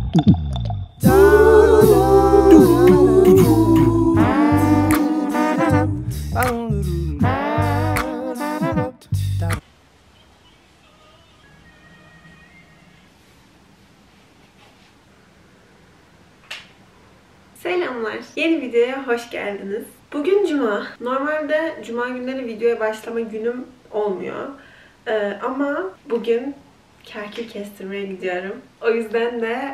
Selamlar. Yeni videoya hoş geldiniz. Bugün Cuma. Normalde Cuma günleri videoya başlama günüm olmuyor. Ama bugün kerkül kestirmeye gidiyorum. O yüzden de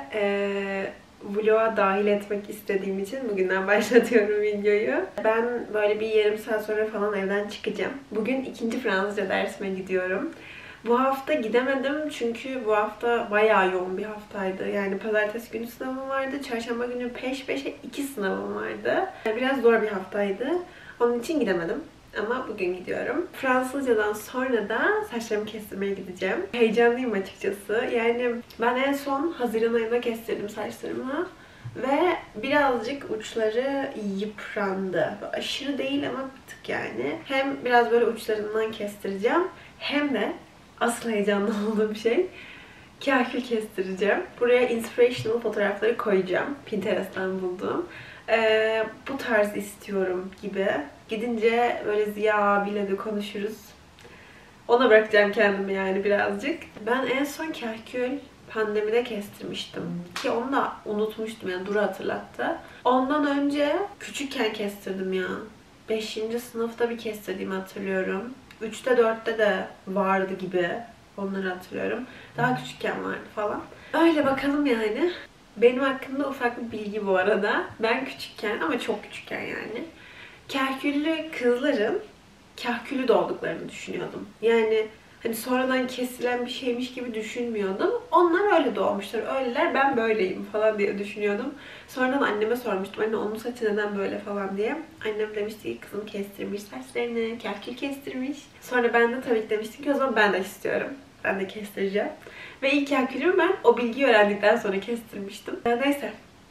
vloga dahil etmek istediğim için bugünden başlatıyorum videoyu. Ben böyle bir yarım saat sonra falan evden çıkacağım. Bugün 2. Fransızca dersime gidiyorum. Bu hafta gidemedim çünkü bu hafta bayağı yoğun bir haftaydı. Yani pazartesi günü sınavım vardı, çarşamba günü peş peşe 2 sınavım vardı. Biraz zor bir haftaydı. Onun için gidemedim. Ama bugün gidiyorum. Fransızcadan sonra da saçlarımı kestirmeye gideceğim. Heyecanlıyım açıkçası. Yani ben en son Haziran ayında kestirdim saçlarımı. Ve birazcık uçları yıprandı. Aşırı değil ama bir tık yani. Hem biraz böyle uçlarından kestireceğim. Hem de asıl heyecanlı olduğum şey kahkül kestireceğim. Buraya inspirational fotoğrafları koyacağım. Pinterest'ten bulduğum. Bu tarz istiyorum gibi. Gidince böyle Ziya abiyle de konuşuruz. Ona bırakacağım kendimi yani birazcık. Ben en son kahkül pandemide kestirmiştim. Ki onu da unutmuştum yani Duru hatırlattı. Ondan önce küçükken kestirdim ya. 5. sınıfta bir kestirdiğimi hatırlıyorum. 3'te 4'te de vardı gibi. Onları hatırlıyorum. Daha küçükken vardı falan. Öyle bakalım yani. Benim hakkımda ufak bir bilgi bu arada. Ben küçükken ama çok küçükken yani. Kahküllü kızların kahkülü doğduklarını düşünüyordum. Yani hani sonradan kesilen bir şeymiş gibi düşünmüyordum. Onlar öyle doğmuşlar. Öyleler, ben böyleyim falan diye düşünüyordum. Sonradan anneme sormuştum. Anne onun saçı neden böyle falan diye. Annem demişti ki kızım kestirmiş saçlarını, kahkül kestirmiş. Sonra ben de tabii ki demiştim ki o zaman ben de istiyorum. Ben de kestireceğim. Ve ilk kahkülümü ben o bilgiyi öğrendikten sonra kestirmiştim. Neyse.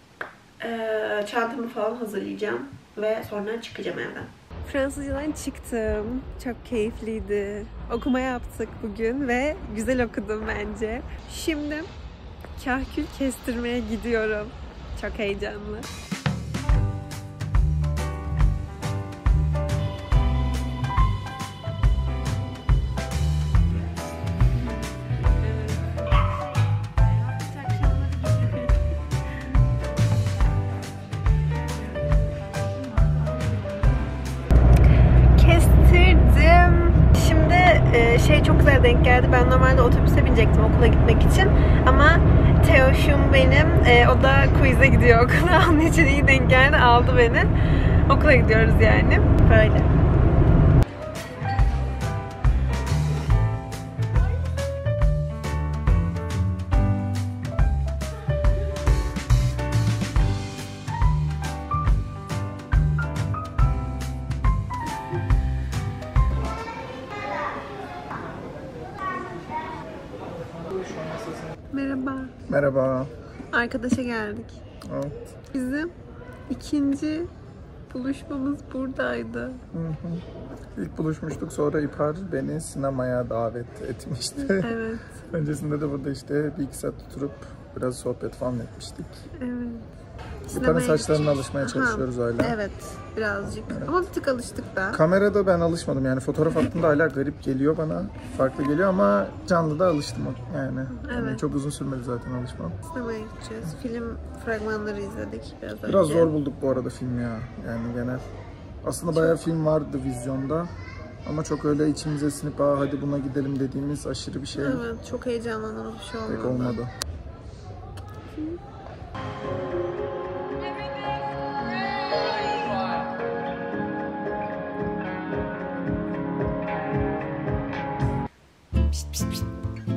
Çantamı falan hazırlayacağım. Ve sonra çıkacağım evden. Fransızcadan çıktım. Çok keyifliydi. Okuma yaptık bugün ve güzel okudum bence. Şimdi kahkül kestirmeye gidiyorum. Çok heyecanlı. Çok güzel denk geldi. Ben normalde otobüse binecektim okula gitmek için. Ama Teoş'um benim. O da quiz'e gidiyor okula. Onun için iyi denk geldi. Aldı beni. Okula gidiyoruz yani. Böyle. Merhaba. Merhaba. Arkadaşa geldik. Evet. Bizim 2. buluşmamız buradaydı. Hı hı. İlk buluşmuştuk, sonra İpar beni sinemaya davet etmişti. Evet. Öncesinde de burada işte 1-2 saat oturup biraz sohbet falan etmiştik. Evet. İpar'ın saçlarına alışmaya çalışıyoruz öyle. Evet, birazcık. Evet. Ama bir tık alıştık da. Kamerada ben alışmadım yani fotoğraf attığımda hala garip geliyor bana. Farklı geliyor ama canlıda alıştım yani. Evet. Yani çok uzun sürmedi zaten alışmam. Sinemaya gideceğiz. Film fragmanları izledik biraz önce. Biraz zor bulduk bu arada film ya. Yani genel. Aslında bayağı film vardı vizyonda. Ama çok öyle içimize sinip hadi buna gidelim dediğimiz aşırı bir şey. Evet, çok heyecanlandığımız bir şey olmadı. Pek olmadı. Pişt, pişt, pişt.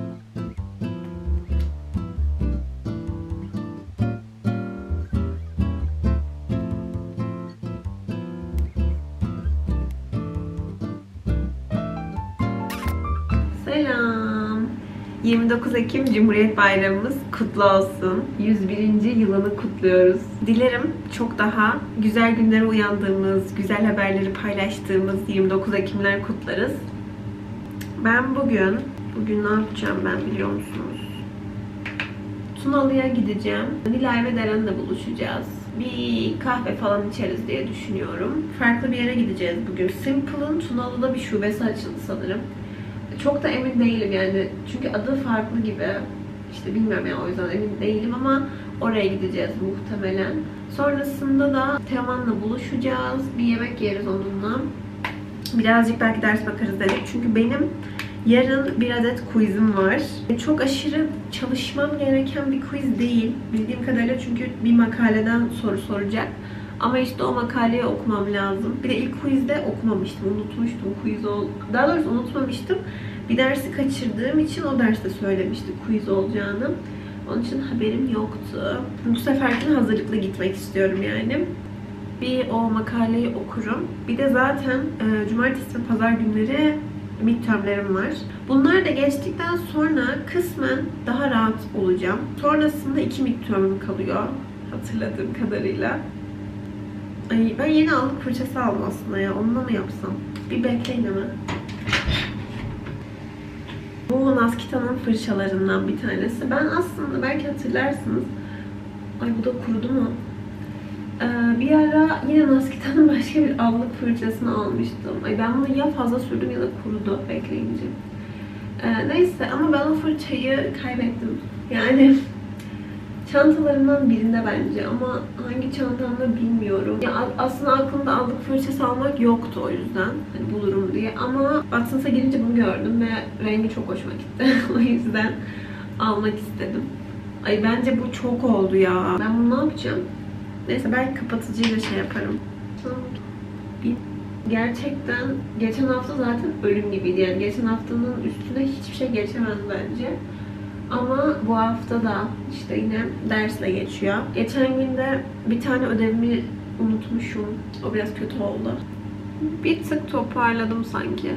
Selam. 29 Ekim Cumhuriyet Bayramımız kutlu olsun. 101. yılını kutluyoruz. Dilerim çok daha güzel günlere uyandığımız, güzel haberleri paylaştığımız 29 Ekimler kutlarız. Ben bugün ne yapacağım ben biliyor musunuz? Tunalı'ya gideceğim. Nilay ve Deren'le buluşacağız. Bir kahve falan içeriz diye düşünüyorum. Farklı bir yere gideceğiz bugün. Simple'ın Tunalı'da bir şubesi açıldı sanırım. Çok da emin değilim yani. Çünkü adı farklı gibi. İşte bilmiyorum yani, o yüzden emin değilim ama oraya gideceğiz muhtemelen. Sonrasında da Teoman'la buluşacağız. Bir yemek yeriz onunla. Birazcık belki ders bakarız dedik. Çünkü benim yarın bir adet quizim var. Çok aşırı çalışmam gereken bir quiz değil. Bildiğim kadarıyla, çünkü bir makaleden soru soracak. Ama işte o makaleyi okumam lazım. Bir de ilk quizde okumamıştım. Unutmuştum quiz Daha doğrusu unutmamıştım. Bir dersi kaçırdığım için o derste söylemişti quiz olacağını. Onun için haberim yoktu. Bu seferkine hazırlıklı gitmek istiyorum yani. Bir o makaleyi okurum. Bir de zaten cumartesi ve pazar günleri midtermlerim var. Bunlar da geçtikten sonra kısmen daha rahat olacağım. Sonrasında 2 midtermim kalıyor. Hatırladığım kadarıyla. Ay, ben yeni allık fırçası aldım aslında ya. Onunla mı yapsam? Bir bekleyin hemen. Bu Naskita'nın fırçalarından bir tanesi. Ben aslında belki hatırlarsınız. Ay, bu da kurudu mu? Bir ara yine Naskita'nın başka bir allık fırçasını almıştım. Ay, ben bunu ya fazla sürdüm ya da kurudu bekleyince. Neyse, ama ben o fırçayı kaybettim. Yani çantalarımdan birinde bence, ama hangi çantamda bilmiyorum. Ya aslında aklımda allık fırçası almak yoktu o yüzden. Hani bulurum diye. Ama Watsons'a girince bunu gördüm ve rengi çok hoşuma gitti. O yüzden almak istedim. Ay, bence bu çok oldu ya. Ben bunu ne yapacağım? Neyse, belki kapatıcıyla şey yaparım. Gerçekten geçen hafta zaten ölüm gibiydi. Yani geçen haftanın üstüne hiçbir şey geçemez bence. Ama bu hafta da işte yine dersle geçiyor. Geçen gün de bir tane ödevimi unutmuşum. O biraz kötü oldu. Bir tık toparladım sanki.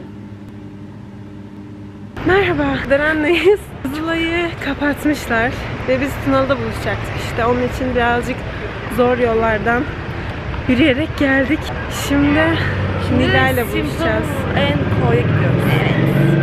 Merhaba, Deren'leyiz. Kızılay'ı kapatmışlar ve biz Tunalı'da buluşacaktık işte. Onun için birazcık zor yollardan yürüyerek geldik. Şimdi Nilay'la buluşacağız. En koya gidiyoruz. Evet.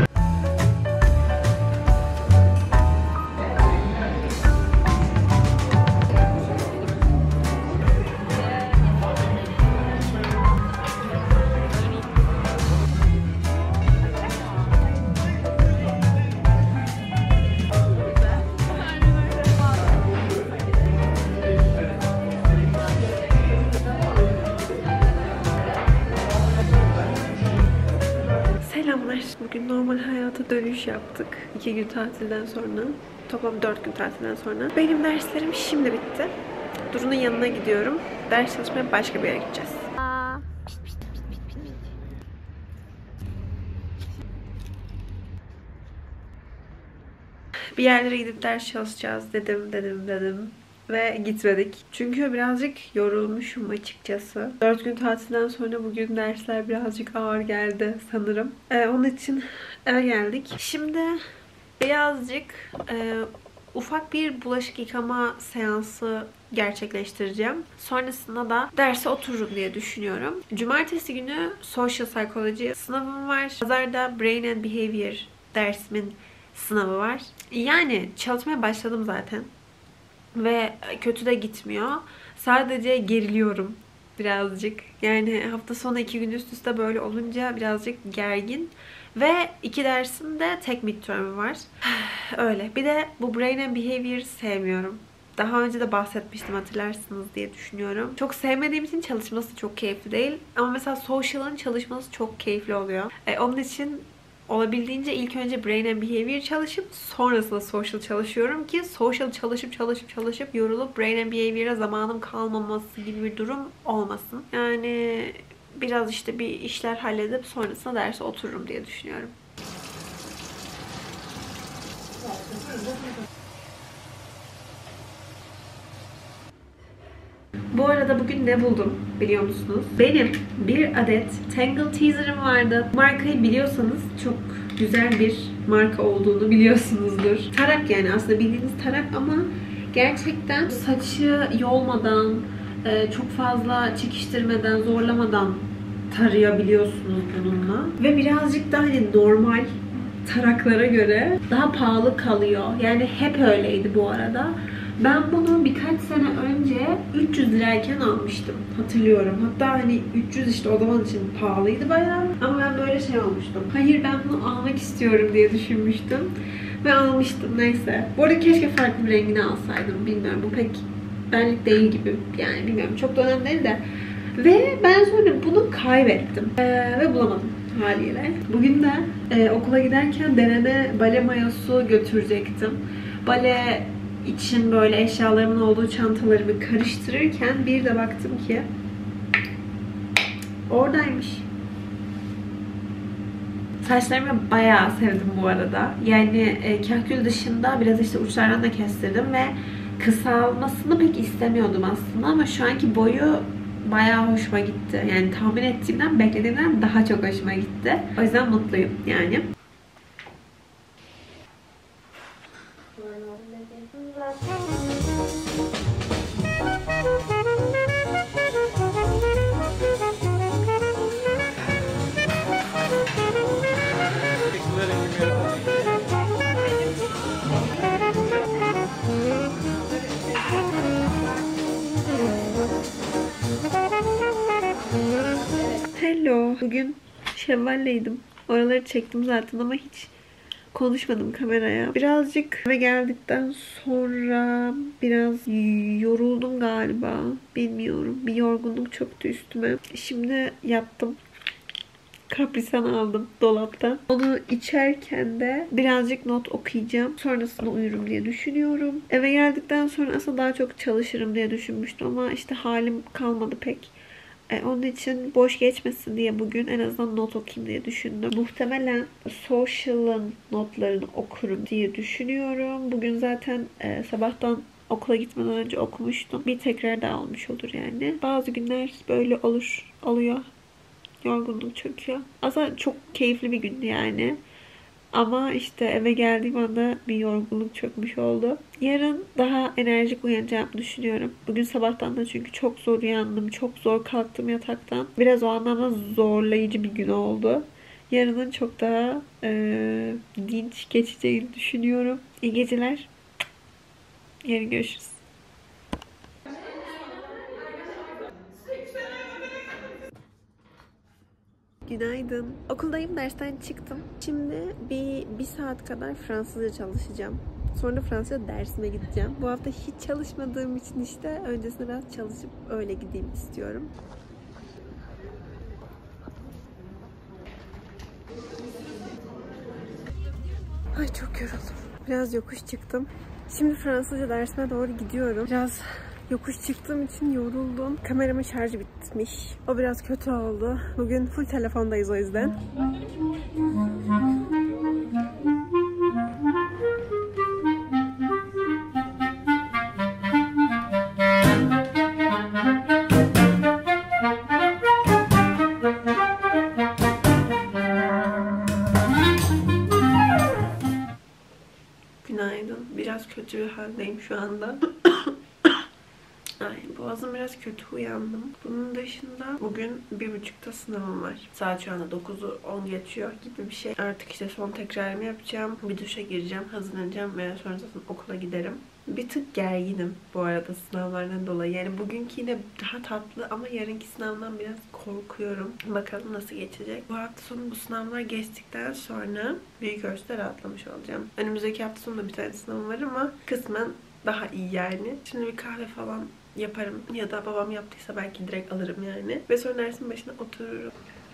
Bugün normal hayata dönüş yaptık. 2 gün tatilden sonra. Toplam 4 gün tatilden sonra. Benim derslerim şimdi bitti. Duru'nun yanına gidiyorum. Ders çalışmaya başka bir yere gideceğiz. Bir yerlere gidip ders çalışacağız dedim. Ve gitmedik. Çünkü birazcık yorulmuşum açıkçası. 4 gün tatilden sonra bugün dersler birazcık ağır geldi sanırım. Onun için eve geldik. Şimdi birazcık ufak bir bulaşık yıkama seansı gerçekleştireceğim. Sonrasında da derse otururum diye düşünüyorum. Cumartesi günü Social Psychology sınavım var. Pazarda Brain and Behavior dersimin sınavı var. Yani çalışmaya başladım zaten. Ve kötü de gitmiyor. Sadece geriliyorum birazcık. Yani hafta sonu 2 gün üst üste böyle olunca birazcık gergin. Ve 2 dersin de tek midterm'ü var. Öyle. Bir de bu Brain and Behavior sevmiyorum. Daha önce de bahsetmiştim, hatırlarsınız diye düşünüyorum. Çok sevmediğim için çalışması çok keyifli değil. Ama mesela Social'ın çalışması çok keyifli oluyor. Onun için olabildiğince ilk önce Brain and Behavior çalışıp sonrasında Social çalışıyorum ki Social çalışıp yorulup Brain and Behavior'a zamanım kalmaması gibi bir durum olmasın. Yani biraz işte bir işler halledip sonrasında derse otururum diye düşünüyorum. Bu arada bugün ne buldum biliyor musunuz? Benim bir adet Tangle Teaser'ım vardı. Markayı biliyorsanız çok güzel bir marka olduğunu biliyorsunuzdur. Tarak, yani aslında bildiğiniz tarak ama gerçekten saçı yolmadan, çok fazla çekiştirmeden, zorlamadan tarayabiliyorsunuz bununla. Ve birazcık da hani normal taraklara göre daha pahalı kalıyor. Yani hep öyleydi bu arada. Ben bunu birkaç sene önce 300 lirayken almıştım. Hatırlıyorum. Hatta hani 300 işte o zaman için pahalıydı bayağı. Ama ben böyle şey olmuştum. Hayır ben bunu almak istiyorum diye düşünmüştüm. Ve almıştım neyse. Bu arada keşke farklı bir rengini alsaydım. Bilmiyorum bu pek benlik değil gibi. Yani bilmiyorum çok da önemli değil de. Ve ben sonra bunu kaybettim. Ve bulamadım haliyle. Bugün de okula giderken deneme bale mayosu götürecektim. Bale için böyle eşyalarımın olduğu çantalarımı karıştırırken bir de baktım ki oradaymış. Saçlarımı bayağı sevdim bu arada. Yani kahkül dışında biraz işte uçlardan da kestirdim ve kısalmasını pek istemiyordum aslında ama şu anki boyu bayağı hoşuma gitti. Yani tahmin ettiğimden, beklediğimden daha çok hoşuma gitti. O yüzden mutluyum yani. Hello. Bugün şevvalleydim. Oraları çektim zaten ama hiç konuşmadım kameraya. Birazcık eve geldikten sonra biraz yoruldum galiba. Bilmiyorum. Bir yorgunluk çöktü üstüme. Şimdi yattım. Kaprisan aldım dolaptan. Onu içerken de birazcık not okuyacağım. Sonrasında uyurum diye düşünüyorum. Eve geldikten sonra aslında daha çok çalışırım diye düşünmüştüm ama işte halim kalmadı pek. Onun için boş geçmesin diye bugün en azından not okuyayım diye düşündüm. Muhtemelen Social'ın notlarını okurum diye düşünüyorum. Bugün zaten sabahtan okula gitmeden önce okumuştum. Bir tekrar daha olmuş olur yani. Bazı günler böyle oluyor. Yorgunluk çöküyor. Aslında çok keyifli bir gündü yani. Ama işte eve geldiğim anda bir yorgunluk çökmüş oldu. Yarın daha enerjik uyanacağımı düşünüyorum. Bugün sabahtan da çünkü çok zor uyandım. Çok zor kalktım yataktan. Biraz o anlamda zorlayıcı bir gün oldu. Yarının çok daha dinç geçeceğini düşünüyorum. İyi geceler. Yarın görüşürüz. Günaydın. Okuldayım, dersten çıktım. Şimdi bir saat kadar Fransızca çalışacağım. Sonra da Fransızca dersime gideceğim. Bu hafta hiç çalışmadığım için işte öncesinde biraz çalışıp öyle gideyim istiyorum. Ay çok yoruldum. Biraz yokuş çıktım. Şimdi Fransızca dersime doğru gidiyorum. Biraz yokuş çıktığım için yoruldum. Kameramın şarjı bitmiş. O biraz kötü oldu. Bugün full telefondayız o yüzden. Günaydın. Biraz kötü bir haldeyim şu anda. Ay, boğazım biraz kötü, uyandım. Bunun dışında bugün 1.30'da sınavım var. Saat şu anda 9'u 10 geçiyor gibi bir şey. Artık işte son tekrarımı yapacağım. Bir duşa gireceğim, hazırlanacağım ve sonrasında okula giderim. Bir tık gerginim bu arada sınavlardan dolayı. Yani bugünkü yine daha tatlı ama yarınki sınavdan biraz korkuyorum. Bakalım nasıl geçecek. Bu hafta sonu bu sınavlar geçtikten sonra büyük ölçüde rahatlamış olacağım. Önümüzdeki hafta sonunda bir tane sınavım var ama kısmen daha iyi yani. Şimdi bir kahve falan yaparım ya da babam yaptıysa belki direkt alırım yani. Ve sonra dersin başına otururum.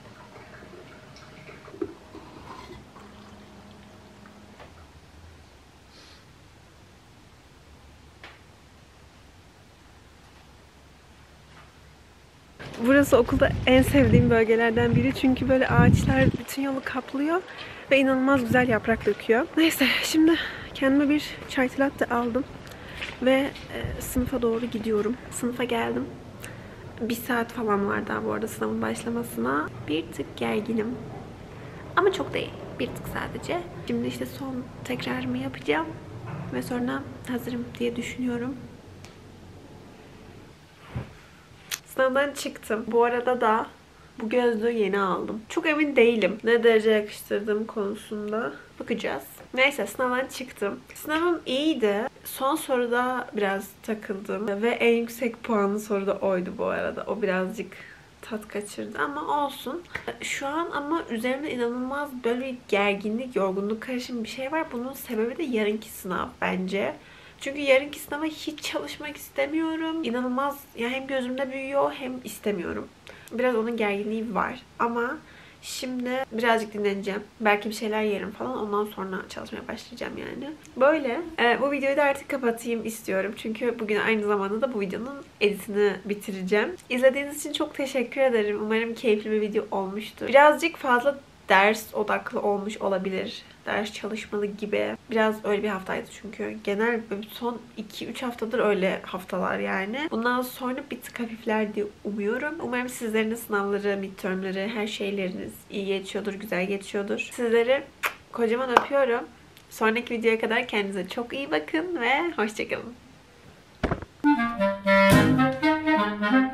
Burası okulda en sevdiğim bölgelerden biri çünkü böyle ağaçlar bütün yolu kaplıyor ve inanılmaz güzel yaprak döküyor. Neyse şimdi kendime bir chai latte aldım ve sınıfa doğru gidiyorum. Sınıfa geldim. 1 saat falan var daha bu arada sınavın başlamasına. Bir tık gerginim. Ama çok değil. Bir tık sadece. Şimdi işte son tekrarımı yapacağım ve sonra hazırım diye düşünüyorum. Sınavdan çıktım. Bu arada da Bu gözlüğü yeni aldım. Çok emin değilim ne derece yakıştırdığım konusunda. Bakacağız. Neyse sınavdan çıktım. Sınavım iyiydi. Son soruda biraz takıldım. Ve en yüksek puanlı soru da oydu bu arada. O birazcık tat kaçırdı ama olsun. Şu an ama üzerimde inanılmaz böyle bir gerginlik, yorgunluk karışımı bir şey var. Bunun sebebi de yarınki sınav bence. Çünkü yarınki sınava hiç çalışmak istemiyorum. İnanılmaz ya, hem gözümde büyüyor hem istemiyorum. Biraz onun gerginliği var ama şimdi birazcık dinleneceğim. Belki bir şeyler yerim falan. Ondan sonra çalışmaya başlayacağım yani. Böyle. Bu videoyu da artık kapatayım istiyorum. Çünkü bugün aynı zamanda da bu videonun editini bitireceğim. İzlediğiniz için çok teşekkür ederim. Umarım keyifli bir video olmuştur. Birazcık fazla ders odaklı olmuş olabilir. Ders çalışmalı gibi. Biraz öyle bir haftaydı çünkü. Genel son 2-3 haftadır öyle haftalar yani. Bundan sonra bir tık hafifler diye umuyorum. Umarım sizlerin de sınavları, midtermleri, her şeyleriniz iyi geçiyordur, güzel geçiyordur. Sizleri kocaman öpüyorum. Sonraki videoya kadar kendinize çok iyi bakın ve hoşça kalın.